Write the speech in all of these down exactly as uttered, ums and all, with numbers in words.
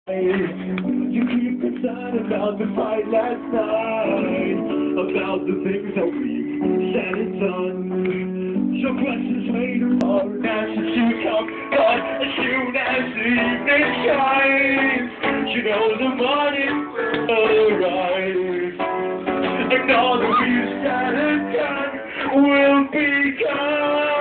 You keep concerned about the fight last night, about the things that we said and done. Your questions wait for an answer to come, but as soon as the evening shines, you know the morning will arise, and all that we've said and done will be gone.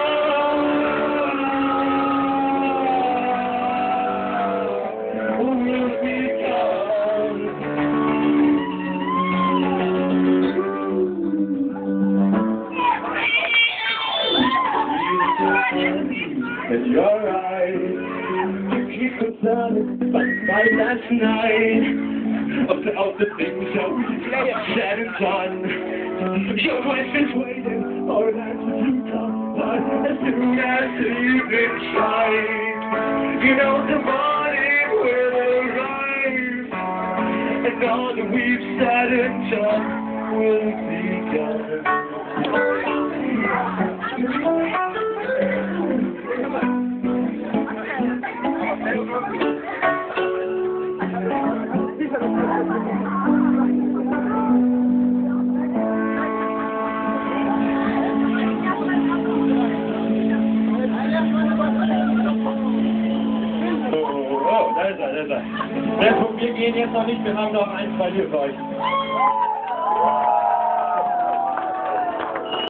And your eyes, you keep concerned about my last night, about the things that we've said and done. Your questions waiting for an answer to come, but as soon as the evening shines, you know the morning will arise, and all that we've said and done will be done. Oh, da ist er, da ist er. Wir gehen jetzt noch nicht, wir haben noch ein, zwei hier für euch.